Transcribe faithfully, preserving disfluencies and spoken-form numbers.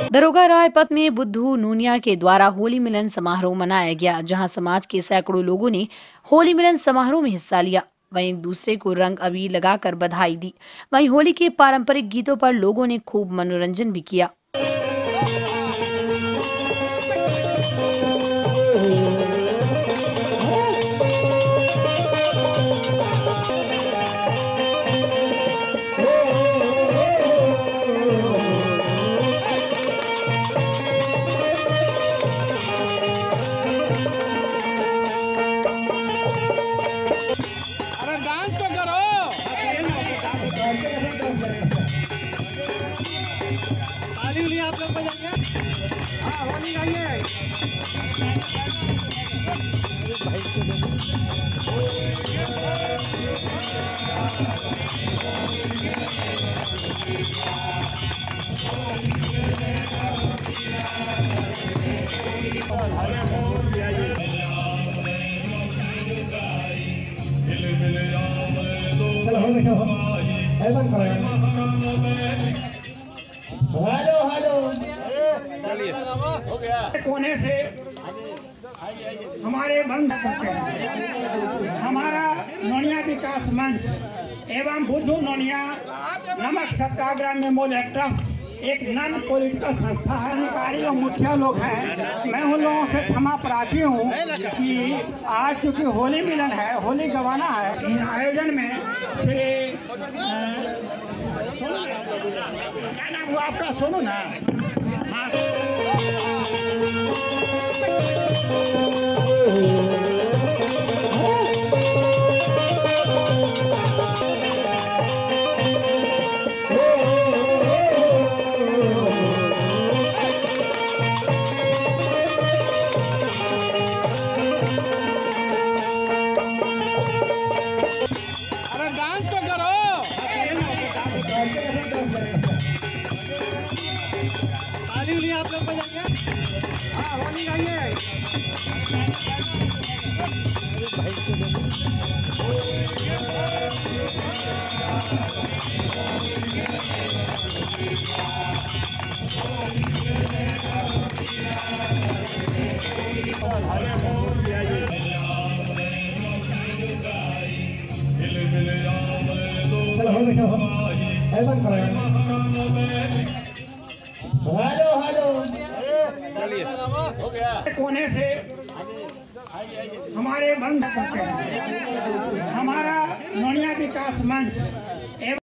दरोगा रायपत में बुद्धू नूनिया के द्वारा होली मिलन समारोह मनाया गया, जहां समाज के सैकड़ों लोगों ने होली मिलन समारोह में हिस्सा लिया। वहीं एक दूसरे को रंग अबीर लगाकर बधाई दी। वहीं होली के पारंपरिक गीतों पर लोगों ने खूब मनोरंजन भी किया। डांस तो करो। ताली उली आप लोग बजाइए। हाँ होली गाइए। हेलो हेलो चलिए हो गया। कोने से हमारे बंद सकते हैं। हमारा नोनिया विकास मंच एवं बुद्धू नोनिया नमक सत्याग्रह मेमोरियल ट्रस्ट एक नॉन पॉलिटिकल संस्था है। अधिकारी और मुखिया लोग हैं। मैं उन लोगों से क्षमा प्रार्थी हूँ कि आज चूँकि होली मिलन है, होली गवाना है, इन आयोजन में श्री क्या नाम हुआ आपका? सुनो ना। हाँ डांस तो करो। ताली उली आप लोग बजाइए। हाँ होली गाइए। हेलो हेलो चलिए हो गया। कोने से हमारे बंद सकते हैं। हमारा नोनिया विकास मंच